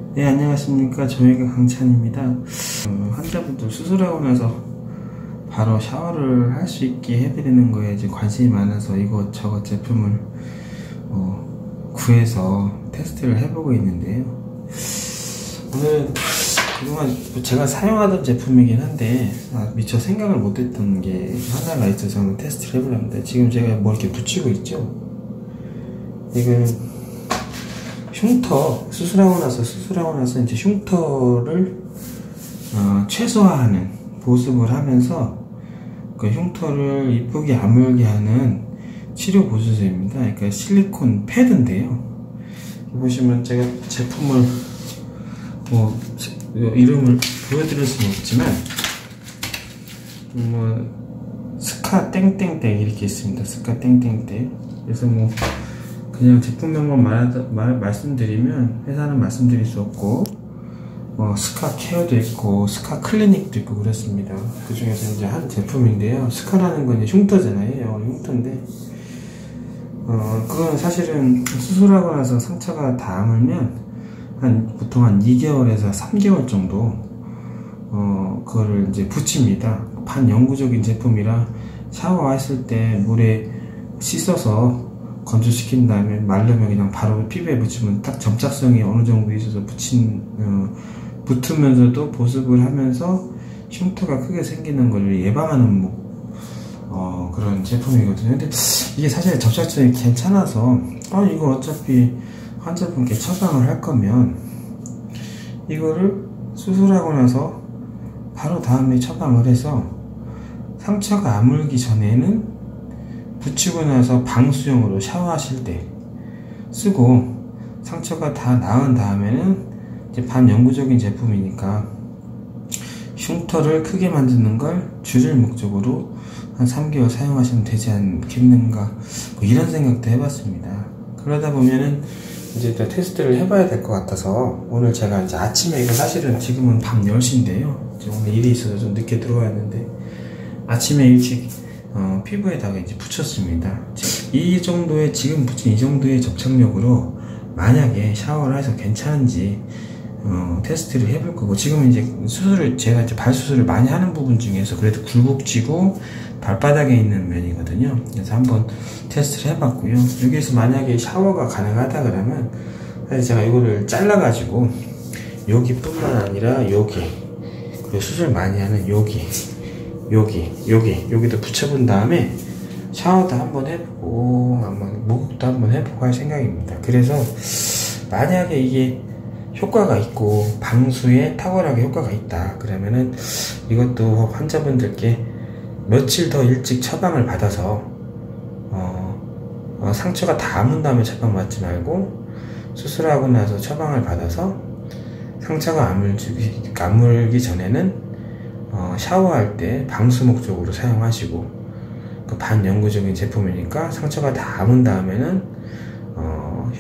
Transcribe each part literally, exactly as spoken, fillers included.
네, 안녕하십니까. 정형외과 강찬입니다. 어, 환자분들 수술하고 나서 바로 샤워를 할 수 있게 해드리는 거에 이제 관심이 많아서 이것저것 제품을 어, 구해서 테스트를 해보고 있는데요. 오늘은 그동안 제가 사용하던 제품이긴 한데 아, 미처 생각을 못했던 게 하나가 있어서 한번 테스트를 해보려 합니다. 지금 제가 뭐 이렇게 붙이고 있죠. 이건 흉터, 수술하고 나서 수술하고 나서 이제 흉터를 어, 최소화하는 보습을 하면서 그 흉터를 이쁘게 아물게 하는 치료 보조제입니다. 그러니까 실리콘 패드인데요. 보시면 제가 제품을 뭐 이름을 보여드릴 수는 없지만 뭐 스카 땡땡땡 이렇게 있습니다. 스카 땡땡땡. 그래서 뭐 그냥 제품명만 말, 말, 말씀드리면 회사는 말씀드릴 수 없고 뭐 스카 케어도 있고 스카 클리닉도 있고 그렇습니다. 그 중에서 이제 한 제품인데요. 스카라는 건 이제 흉터잖아요. 영어로 흉터인데 어 그건 사실은 수술하고 나서 상처가 다 아물면 한 보통 한 이 개월에서 삼 개월 정도 어 그거를 이제 붙입니다. 반영구적인 제품이라 샤워했을 때 물에 씻어서 건조시킨 다음에 마르면 그냥 바로 피부에 붙이면 딱 접착성이 어느 정도 있어서 붙인 어, 붙으면서도 보습을 하면서 흉터가 크게 생기는 걸 예방하는 뭐, 어, 그런 제품이거든요. 근데 이게 사실 접착성이 괜찮아서 아 이거 어차피 환자분께 처방을 할 거면 이거를 수술하고 나서 바로 다음에 처방을 해서 상처가 아물기 전에는 붙이고 나서 방수용으로 샤워하실 때 쓰고 상처가 다 나은 다음에는 이제 반영구적인 제품이니까 흉터를 크게 만드는 걸 줄일 목적으로 한 삼 개월 사용하시면 되지 않겠는가 뭐 이런 생각도 해봤습니다. 그러다 보면은 이제 또 테스트를 해봐야 될 것 같아서 오늘 제가 이제 아침에 이거 사실은 지금은 밤 열 시인데요. 오늘 일이 있어서 좀 늦게 들어왔는데 아침에 일찍 어, 피부에다가 이제 붙였습니다. 이 정도의 지금 붙인 이 정도의 접착력으로 만약에 샤워를 해서 괜찮은지 어, 테스트를 해볼 거고 지금 이제 수술을 제가 이제 발 수술을 많이 하는 부분 중에서 그래도 굴곡지고 발바닥에 있는 면이거든요. 그래서 한번 테스트를 해봤고요. 여기에서 만약에 샤워가 가능하다 그러면 사실 제가 이거를 잘라가지고 여기뿐만 아니라 여기 그리고 수술 많이 하는 여기 여기, 여기, 여기도 붙여본 다음에 샤워도 한번 해보고 한번 목욕도 한번 해보고 할 생각입니다. 그래서 만약에 이게 효과가 있고 방수에 탁월하게 효과가 있다 그러면은 이것도 환자분들께 며칠 더 일찍 처방을 받아서 어, 어, 상처가 다 아문 다음에 처방 받지 말고 수술하고 나서 처방을 받아서 상처가 아물기, 아물기 전에는 어, 샤워할 때 방수 목적으로 사용하시고 그 반영구적인 제품이니까 상처가 다 아문 다음에는 어,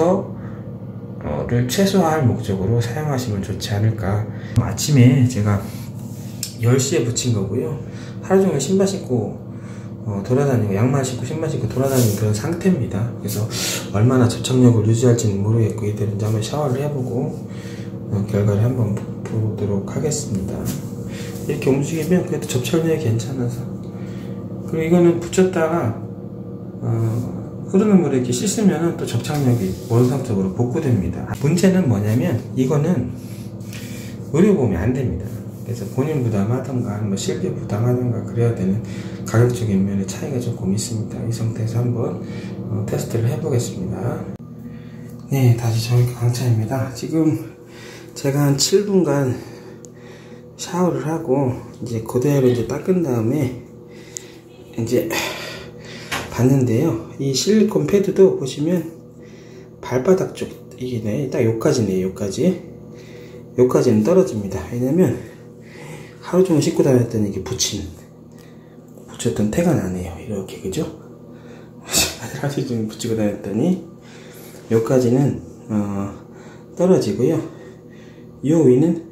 흉터를 최소화할 목적으로 사용하시면 좋지 않을까. 아침에 제가 열 시에 붙인 거고요. 하루 종일 신발 신고 어, 돌아다니고 양말 신고 신발 신고 돌아다니는 그런 상태입니다. 그래서 얼마나 접착력을 유지할지는 모르겠고 이들은 이제 한번 샤워를 해보고 어, 결과를 한번 보도록 하겠습니다. 이렇게 움직이면 그래도 접착력이 괜찮아서 그리고 이거는 붙였다가 어, 흐르는 물에 이렇게 씻으면 또 접착력이 원상적으로 복구됩니다. 문제는 뭐냐면 이거는 의료보험이 안 됩니다. 그래서 본인 부담하던가 뭐 실비 부담하던가 그래야 되는 가격적인 면의 차이가 조금 있습니다. 이 상태에서 한번 어, 테스트를 해보겠습니다. 네, 다시 정형외과 강찬입니다. 지금 제가 한 칠 분간 샤워를 하고 이제 그대로 이제 닦은 다음에 이제 봤는데요. 이 실리콘 패드도 보시면 발바닥 쪽 이게 딱 요까지네. 요까지 요까지는 떨어집니다. 왜냐면 하루 종일 씻고 다녔더니 이게 붙인 붙였던 태가 나네요. 이렇게 그죠? 하루 종일 붙이고 다녔더니 요까지는 어, 떨어지고요. 요 위는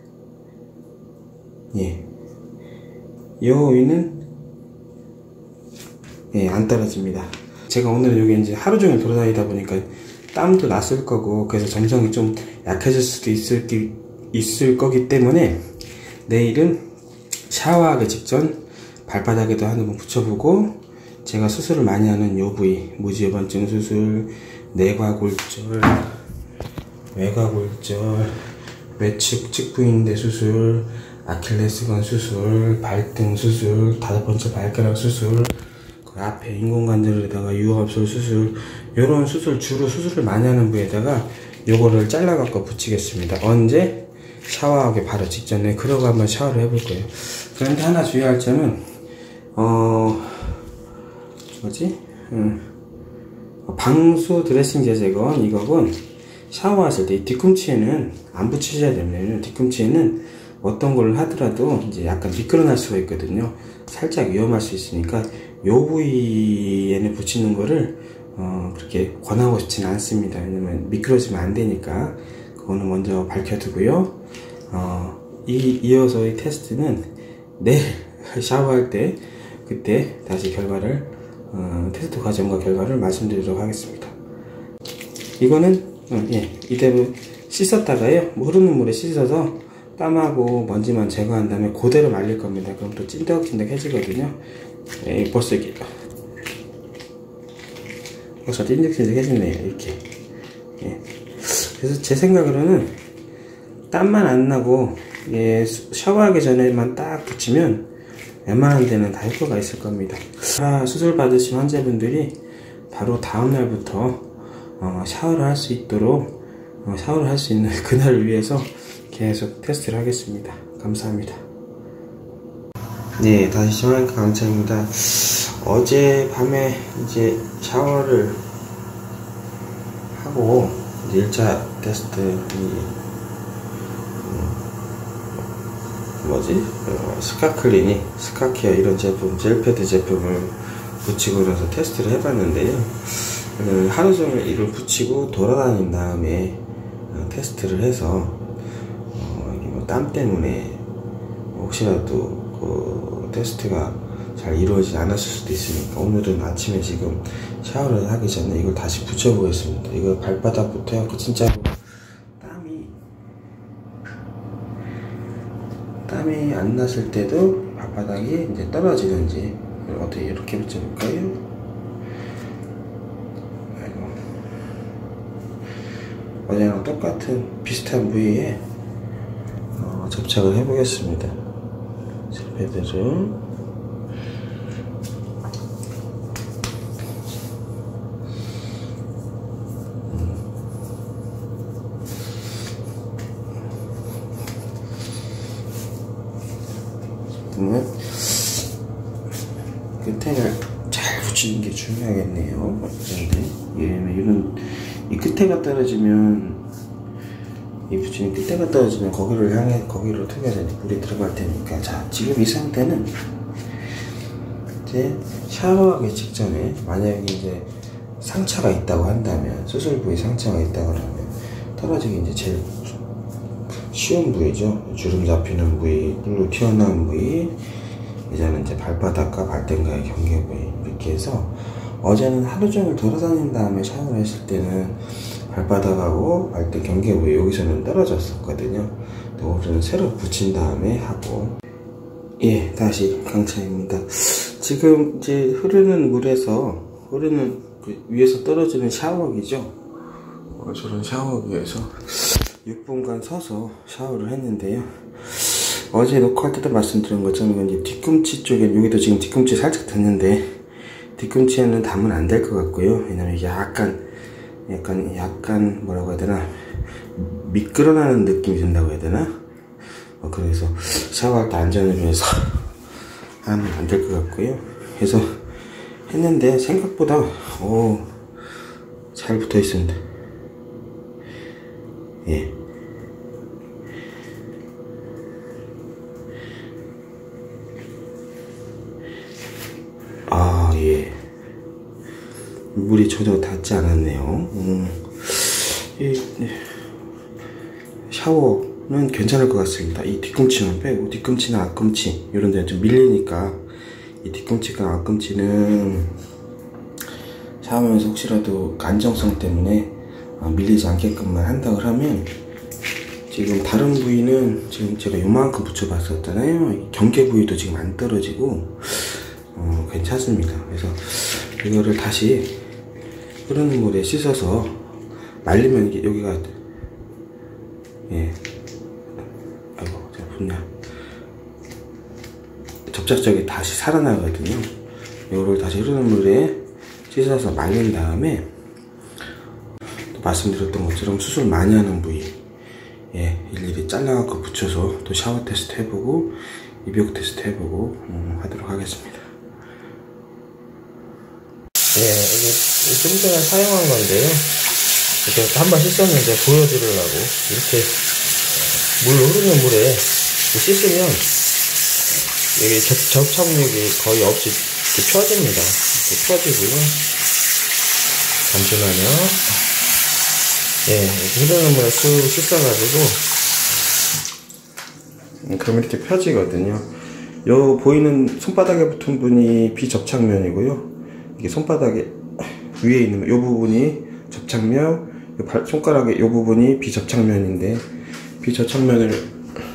예, 요 위는 예, 안 떨어집니다. 제가 오늘 여기 이제 하루 종일 돌아다니다 보니까 땀도 났을 거고, 그래서 점성이 좀 약해질 수도 있을, 있을 거기 때문에 내일은 샤워하기 직전 발바닥에도 한번 붙여보고, 제가 수술을 많이 하는 요 부위, 무지외반증 수술, 내과골절, 외과골절, 외측 측부인대 수술, 아킬레스건 수술, 발등 수술, 다섯 번째 발가락 수술, 그 앞에 인공관절에다가 유압술 수술, 요런 수술, 주로 수술을 많이 하는 부위에다가 요거를 잘라갖고 붙이겠습니다. 언제? 샤워하기 바로 직전에. 그러고 한번 샤워를 해볼 거예요. 그런데 하나 주의할 점은, 어, 뭐지? 음, 방수 드레싱 제제건, 이거건, 샤워하실 때 이 뒤꿈치에는 안 붙이셔야 됩니다. 뒤꿈치에는 어떤 걸 하더라도 이제 약간 미끄러날 수가 있거든요. 살짝 위험할 수 있으니까 요 부위에는 붙이는 거를 어, 그렇게 권하고 싶지는 않습니다. 왜냐면 미끄러지면 안 되니까. 그거는 먼저 밝혀두고요. 어, 이, 이어서 이 테스트는 내일 샤워할 때 그때 다시 결과를 어, 테스트 과정과 결과를 말씀드리도록 하겠습니다. 이거는 어, 예, 이대로 씻었다가요, 흐르는 물에 씻어서 땀하고 먼지만 제거한 다음에 그대로 말릴 겁니다. 그럼 또 찐득찐득 해지거든요. 예, 벌써 이렇게 벌써 찐득찐득 해지네요. 이렇게. 예. 그래서 제 생각으로는 땀만 안 나고 예, 샤워하기 전에만 딱 붙이면 웬만한 데는 다 효과가 있을 겁니다. 아, 수술 받으신 환자분들이 바로 다음날부터 어, 샤워를 할 수 있도록 어, 샤워를 할 수 있는 그날을 위해서 계속 테스트를 하겠습니다. 감사합니다. 네, 다시 시원하니까 강창입니다. 어제 밤에 이제 샤워를 하고 이제 일 차 테스트 이 뭐지? 어, 스카클리니, 스카케어 이런 제품, 젤패드 제품을 붙이고 나서 테스트를 해봤는데요. 하루 종일 이걸 붙이고 돌아다닌 다음에 어, 테스트를 해서 어, 이게 뭐 땀 때문에 혹시라도 그 테스트가 잘 이루어지지 않았을 수도 있으니까 오늘은 아침에 지금 샤워를 하기 전에 이걸 다시 붙여보겠습니다. 이거 발바닥부터 해갖고 진짜로 땀이 땀이 안 났을 때도 발바닥이 이제 떨어지는지 어떻게 이렇게 붙여볼까요? 아이고. 어제랑 똑같은 비슷한 부위에 어, 접착을 해보겠습니다. 젤패드를 보면 끝에를 잘 붙이는 게 중요하겠네요. 그런데 얘는 이런 이 끝에가 떨어지면 이 붙이는 끝에가 떨어지면 거기를 향해 거기로 통해서 물이 들어갈 테니까. 자, 지금 이 상태는 이제 샤워하기 직전에 만약에 이제 상처가 있다고 한다면, 수술 부위 상처가 있다고 하면 떨어지기 이제 제일 쉬운 부위죠. 주름 잡히는 부위, 뿔로 튀어나온 부위, 이제는 이제 발바닥과 발등과의 경계 부위, 이렇게 해서 어제는 하루 종일 돌아다닌 다음에 샤워를 했을 때는 발바닥하고 발등 경계 부위 여기서는 떨어졌었거든요. 오늘은 새로 붙인 다음에 하고. 예, 다시 강차입니다. 지금 이제 흐르는 물에서 흐르는 그 위에서 떨어지는 샤워기죠. 어, 저런 샤워기에서 육 분간 서서 샤워를 했는데요. 어제 녹화할 때도 말씀드린 것처럼 이제 뒤꿈치 쪽에, 여기도 지금 뒤꿈치 살짝 닿는데 뒤꿈치에는 닿으면 안 될 것 같고요. 왜냐면 약간 약간 약간 뭐라고 해야 되나, 미끄러나는 느낌이 든다고 해야 되나. 어, 그래서 샤워할 때 안전을 위해서 하면 안 될 것 같고요. 그래서 했는데 생각보다 오, 잘 붙어 있습니다. 예. 아, 예. 물이 전혀 닿지 않았네요. 음. 이 샤워는 괜찮을 것 같습니다. 이 뒤꿈치만 빼고, 뒤꿈치나 앞꿈치 이런 데는 좀 밀리니까, 이 뒤꿈치가 앞꿈치는 샤워하면서 혹시라도 안정성 때문에 밀리지 않게끔만 한다고 하면, 지금 다른 부위는 지금 제가 요만큼 붙여봤었잖아요. 경계 부위도 지금 안 떨어지고 어, 괜찮습니다. 그래서 이거를 다시 흐르는 물에 씻어서 말리면 이게 여기가, 예, 아이고 제가 분냐 접착력이 다시 살아나거든요. 이거를 다시 흐르는 물에 씻어서 말린 다음에, 또 말씀드렸던 것처럼 수술 많이 하는 부위, 예, 일일이 잘라갖고 붙여서 또 샤워 테스트 해보고 입욕 테스트 해보고 음, 하도록 하겠습니다. 예, 이게 좀 전에 사용한 건데요. 이렇게 한번 씻었는데 보여드리려고 이렇게 물 흐르는 물에 씻으면 여기 접착력이 거의 없이 이렇게 펴집니다. 이렇게 펴지고요. 잠시만요. 예, 이렇게 흐르는 물에 쑥 씻어가지고, 그럼 이렇게 펴지거든요. 요 보이는 손바닥에 붙은 부분이 비접착면이고요. 이게 손바닥에 위에 있는 요 부분이 접착면, 요 발, 손가락의 요 부분이 비접착면인데, 비접착면을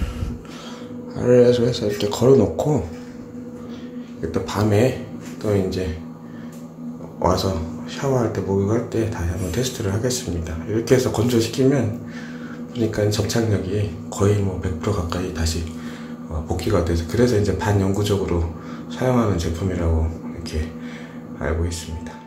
아래에서 해서 이렇게 걸어 놓고, 또 밤에 또 이제 와서 샤워할 때, 목욕할 때 다시 한번 테스트를 하겠습니다. 이렇게 해서 건조시키면 그러니까 접착력이 거의 뭐 백 퍼센트 가까이 다시 복귀가 돼서, 그래서 이제 반영구적으로 사용하는 제품이라고 이렇게 알고 있습니다.